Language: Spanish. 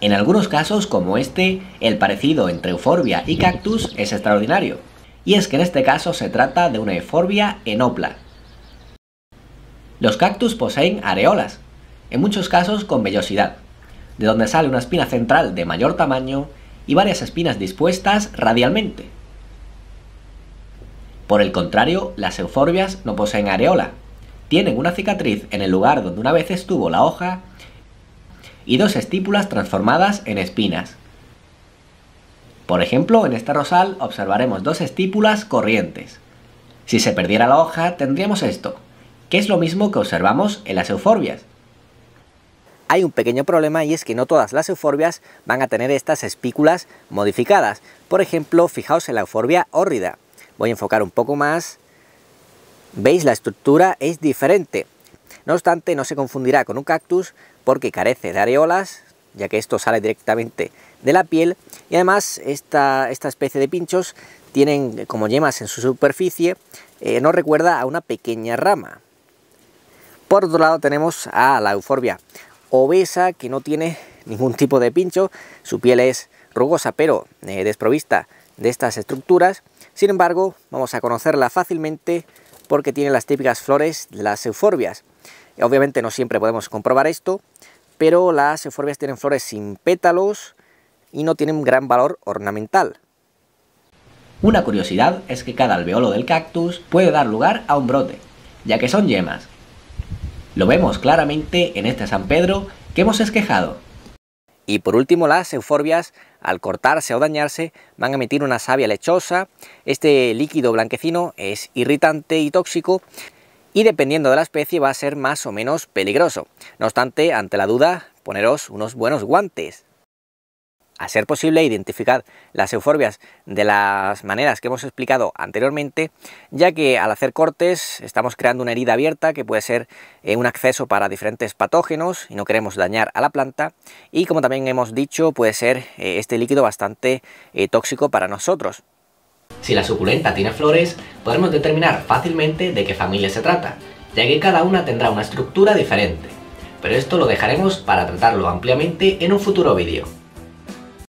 En algunos casos, como este, el parecido entre euforbia y cactus es extraordinario, y es que en este caso se trata de una euforbia enopla. Los cactus poseen areolas, en muchos casos con vellosidad, de donde sale una espina central de mayor tamaño y varias espinas dispuestas radialmente. Por el contrario, las euforbias no poseen areola, tienen una cicatriz en el lugar donde una vez estuvo la hoja y dos estípulas transformadas en espinas. Por ejemplo, en este rosal observaremos dos estípulas corrientes. Si se perdiera la hoja, tendríamos esto, que es lo mismo que observamos en las euforbias. Hay un pequeño problema y es que no todas las euforbias van a tener estas espículas modificadas. Por ejemplo, fijaos en la euforbia hórrida. Voy a enfocar un poco más. ¿Veis? La estructura es diferente. No obstante, no se confundirá con un cactus porque carece de areolas, ya que esto sale directamente de la piel, y además esta especie de pinchos tienen como yemas en su superficie, nos recuerda a una pequeña rama. Por otro lado tenemos a la euforbia obesa, que no tiene ningún tipo de pincho, su piel es rugosa pero desprovista de estas estructuras. Sin embargo, vamos a conocerla fácilmente porque tiene las típicas flores de las euforbias. Obviamente no siempre podemos comprobar esto, pero las euforbias tienen flores sin pétalos y no tienen gran valor ornamental. Una curiosidad es que cada alveolo del cactus puede dar lugar a un brote, ya que son yemas. Lo vemos claramente en este San Pedro que hemos esquejado. Y por último, las euforbias, al cortarse o dañarse, van a emitir una savia lechosa. Este líquido blanquecino es irritante y tóxico, y dependiendo de la especie va a ser más o menos peligroso. No obstante, ante la duda, poneros unos buenos guantes. A ser posible, identificad las euforbias de las maneras que hemos explicado anteriormente, ya que al hacer cortes estamos creando una herida abierta que puede ser un acceso para diferentes patógenos y no queremos dañar a la planta, y como también hemos dicho, puede ser este líquido bastante tóxico para nosotros. Si la suculenta tiene flores, podremos determinar fácilmente de qué familia se trata, ya que cada una tendrá una estructura diferente, pero esto lo dejaremos para tratarlo ampliamente en un futuro vídeo.